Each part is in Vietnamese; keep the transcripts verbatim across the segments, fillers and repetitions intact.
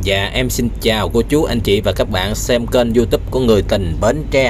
Dạ em xin chào cô chú anh chị và các bạn xem kênh YouTube của Người Tình Bến Tre.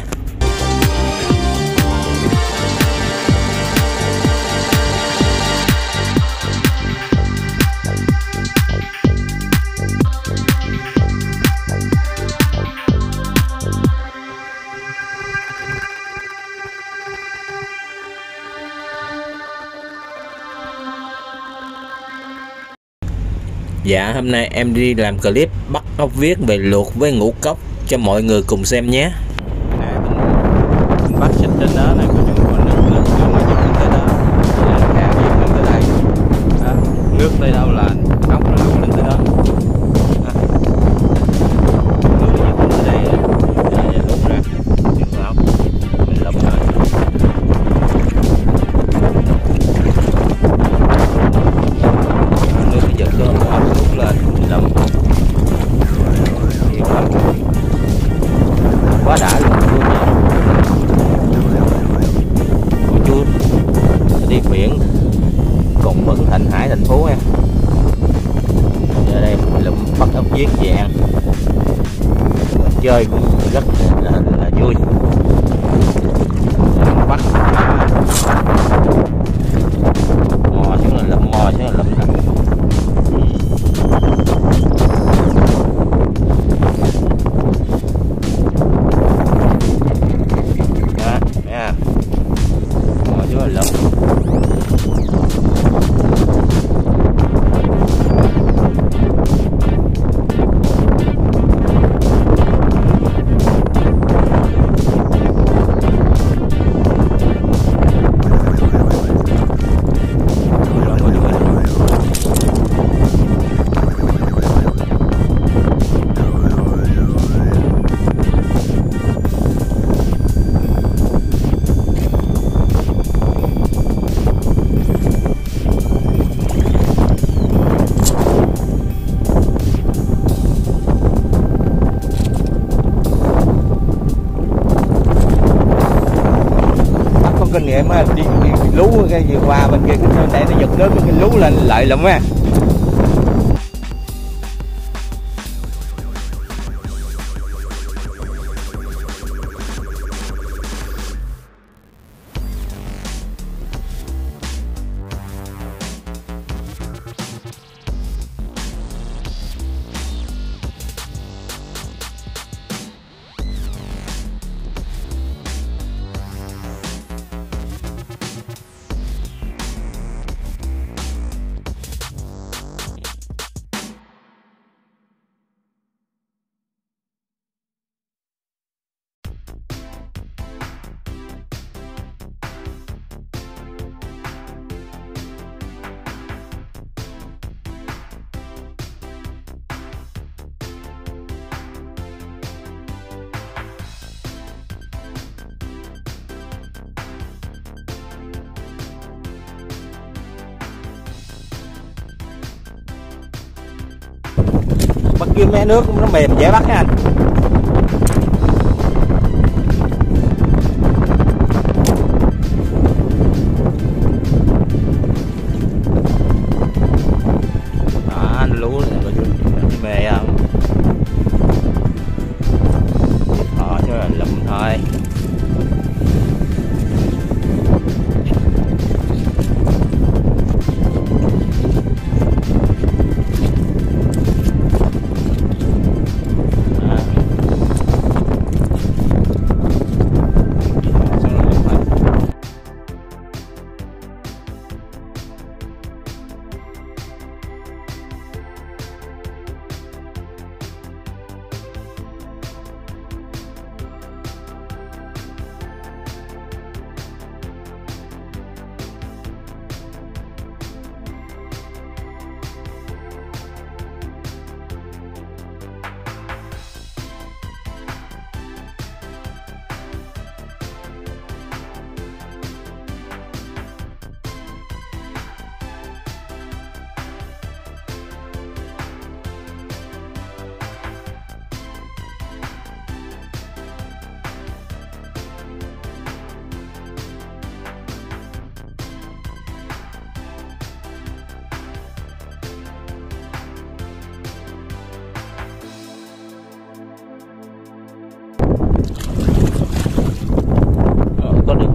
Dạ hôm nay em đi làm clip bắt ốc viết về luộc với ngũ cốc cho mọi người cùng xem nhé. Này, mình, mình bắt xịt trên đó này, có những con nước lên xuống mà chúng tới đó là cá viết lên tới đây đó. Nước tới đâu là ốc nó luộc lên tới đó, đó. Nước nó tới đây để luộc ra những con ốc mình lụm rồi. Nước cái giật đó ốc luộc lên lụm quá đã luôn cô chú đi biển cùng vẫn Thạnh Hải thành phố em. Giờ đây lụm bắt ốc viết về ăn, chơi cũng rất là, là vui. Bắt mò xuống là lụm, mò xuống là lụm. Kinh nghiệm á, đi, đi, đi lú cái vừa qua bên kia cái này nó giật nước cái lú lên lại lắm á. Bắt kia mé nước nó mềm dễ bắt nha anh. Đó, anh lú mề không? Ờ, chứ là lụm thôi.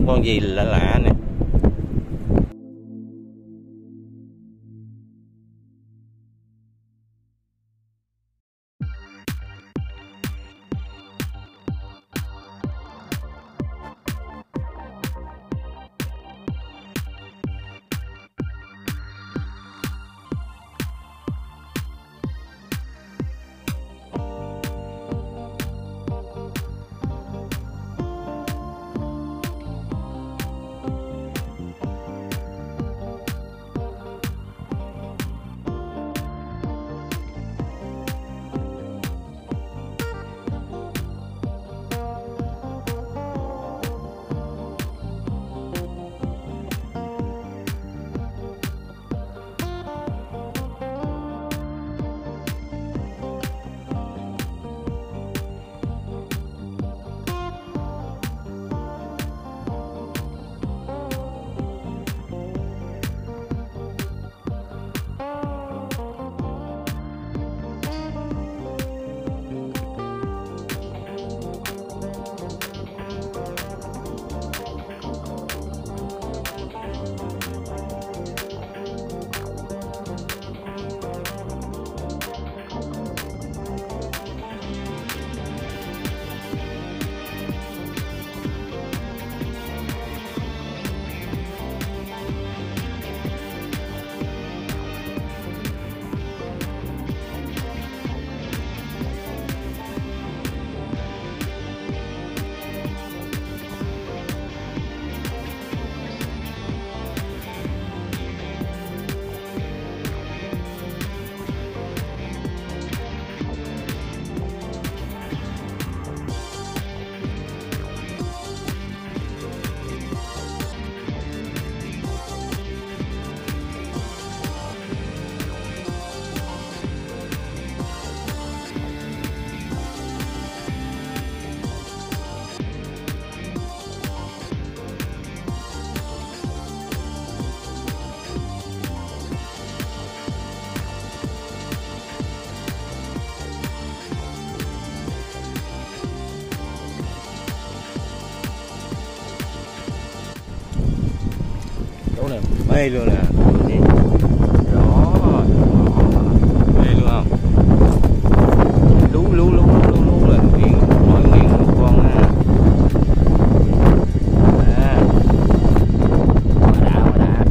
con gì lạ lạ nè. Chỗ này mê luôn nè. Đó, mê luôn không? Lú lú lú lú lú lú là nguyên mỗi nguyên một con ha. À, quá đã quá đã.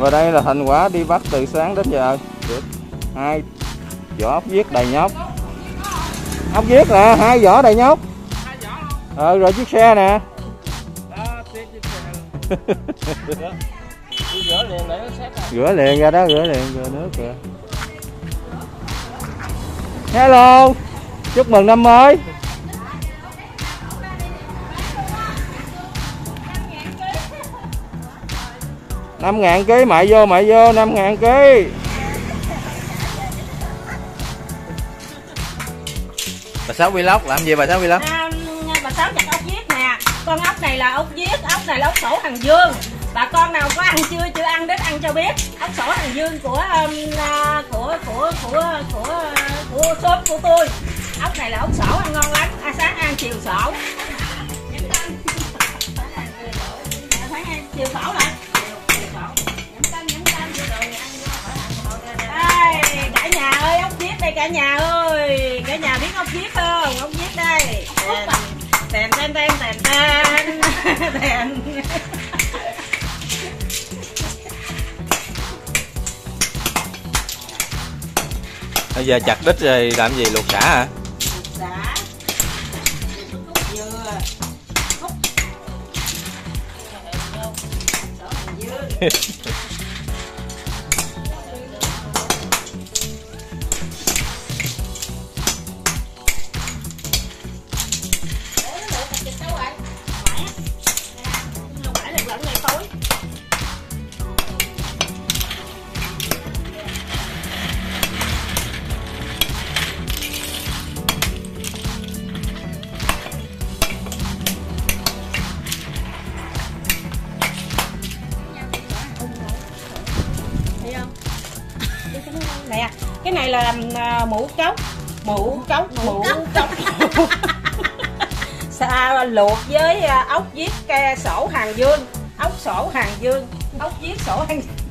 Và đây là thành quả đi bắt từ sáng đến giờ. Được hai vỏ ốc viết đầy nhóc. Ốc viết nè, hai vỏ đầy nhóc. Ờ rồi chiếc xe nè. Rửa liền ra đó, rửa liền rửa nước kìa. Hello, chúc mừng năm mới. Năm ngàn ký, mại vô mại vô năm ngàn ký. Bà Sáu vlog làm gì bà Sáu vlog? À, bà Sáu chặt ốc viết nè. Con ốc này là ốc viết, ốc này là ốc sổ Hàng Dương. Bà con nào có ăn chưa chưa ăn đến ăn cho biết. Ốc sổ Hàng Dương của um, của của của của của shop của tôi. Ốc này là ốc sổ ăn ngon lắm. À, sáng ăn chiều sổ. Chiều sổ lại. Đây, cả nhà ơi, ốc viết đây cả nhà ơi. Cả nhà biết ốc viết không? Ốc viết đây. Tèn tèn tèn tèn tèn tèn. Bây giờ chặt đít rồi làm gì, luộc sả hả? Sả. Cúc dừa. Cúc. Nè, cái này là uh, mũ cốc, mũ cốc, mũ cốc. Sa luộc với uh, ốc viết ke sổ Hàng Dương, ốc sổ Hàng Dương, ốc viết sổ Hàng Dương.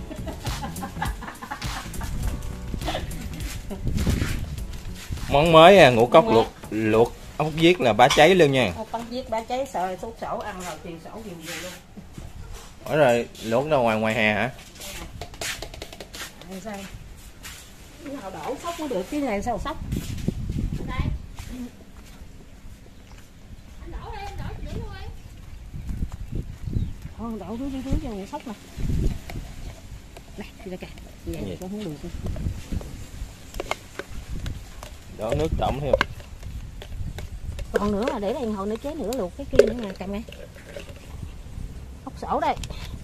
Món mới à, ngũ cốc luộc luộc ốc viết là bá cháy luôn nha. Ốc viết bá cháy sợi thuốc sổ ăn rồi chiều sổ nhiều nhiều luôn. Ở rồi luộc đâu ngoài ngoài hè hả? Sao? Nào đổ sóc mới được, cái này sao sóc? Đây. Anh đổ đây, anh đổ cho đi luôn đi. Thôi đổ dưới dưới dưới cho người sóc nè. Này, đi ra kìa. Vậy cũng không được. Đổ nước trộn theo. Còn nữa là để đây hồi nữa chế nữa luộc cái kia nữa nè, cầm nghe. Ốc sổ đây.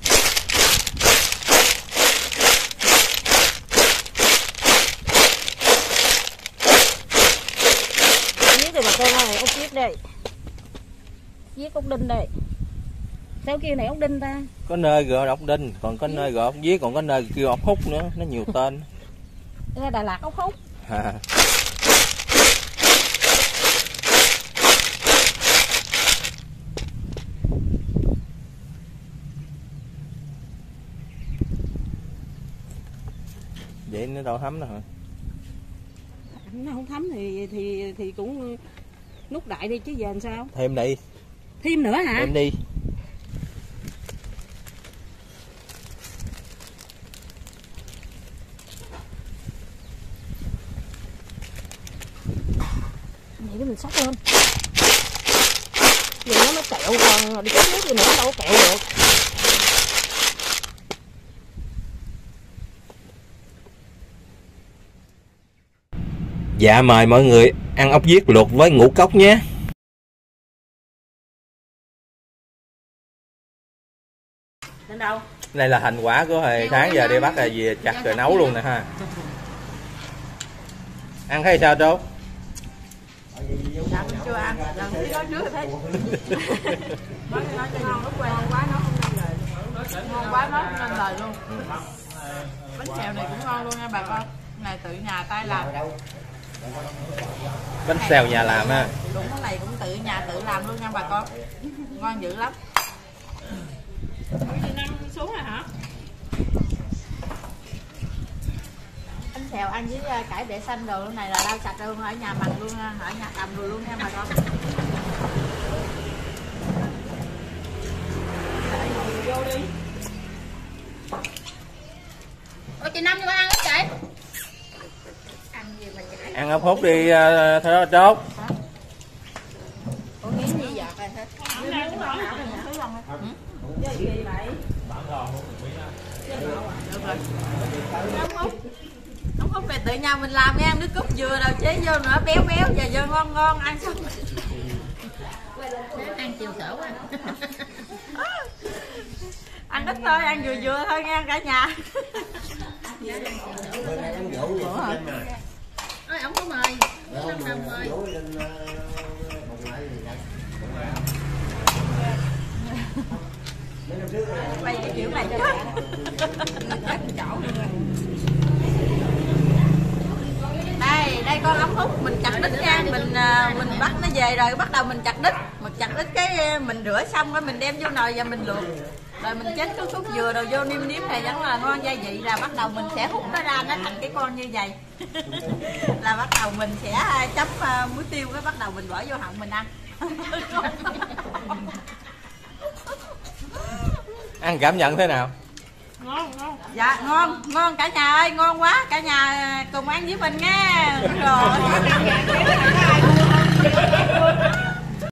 Bà con ơi, ốc viết đây, viết ốc đinh đây. Sao kêu này ốc đinh ta? Có nơi gọi ốc đinh, còn có nơi gọi ốc viết, còn có nơi kêu ốc hút nữa, nó nhiều tên. Đây Đà Lạt ốc hút. À. Vậy nó đâu thấm đâu hả? Nó không thấm thì thì thì cũng nút đại đi chứ giờ làm sao? Thêm đi. Thêm nữa hả? Thêm đi. Vậy cái mình sóc lên. Vậy nó mới kẹo, còn đi chén nước gì nữa đâu có kẹo được. Dạ mời mọi người ăn ốc viết luộc với ngũ cốc nhé. Đến đâu? Đây là thành quả của hồi sáng giờ đi bắt là gì chặt rồi nấu luôn nè ha. Ăn thấy sao Trố? Dạ mình chưa ăn, lần tí nói trước rồi thấy. Nói nói cho ngon, lúc quen quá nó không nên lời. Ngon quá nó không nên lời luôn. Bánh xèo này cũng ngon luôn nha bà con. Này tự nhà tay làm. Bánh xèo nhà làm ha. Đúng, cái này cũng tự nhà tự làm luôn nha bà con. Ngon dữ lắm. Chị Năm xuống rồi hả? Bánh xèo ăn với cải bẹ xanh đồ lúc này là lau sạch luôn, ở nhà mặn luôn, ở nhà tầm rồi luôn nha bà con. Vô đi. chị Năm cho ba ăn hết chị. Ăn gì mà chạy? Ăn ốc hút đi uh, thôi Trốt. Có miếng gì giọt rồi hết. Cái gì vậy? Không hút này tự nhà mình làm nha, nước cốt dừa đâu chế vô nữa béo béo và vô ngon ngon ăn xong. Ăn chiều sổ quá. Ăn ít thôi, ăn vừa vừa thôi nha cả nhà. Ôi ổng có mời. Năm đồng mời. Quay cái kiểu này chứ. Đây, đây con ống hút mình chặt đít nha, mình mình bắt nó về rồi bắt đầu mình chặt đít, mình chặt đít cái mình rửa xong rồi mình đem vô nồi và mình luộc. Rồi mình chết cái khúc dừa rồi vô nêm nếm này vẫn là ngon, gia vị là bắt đầu mình sẽ hút nó ra nó thành cái con như vậy. Là bắt đầu mình sẽ chấm muối tiêu cái bắt đầu mình bỏ vô họng mình ăn. Ăn cảm nhận thế nào? Ngon, ngon. Dạ ngon, ngon cả nhà ơi, ngon quá, cả nhà cùng ăn với mình nha. Rồi.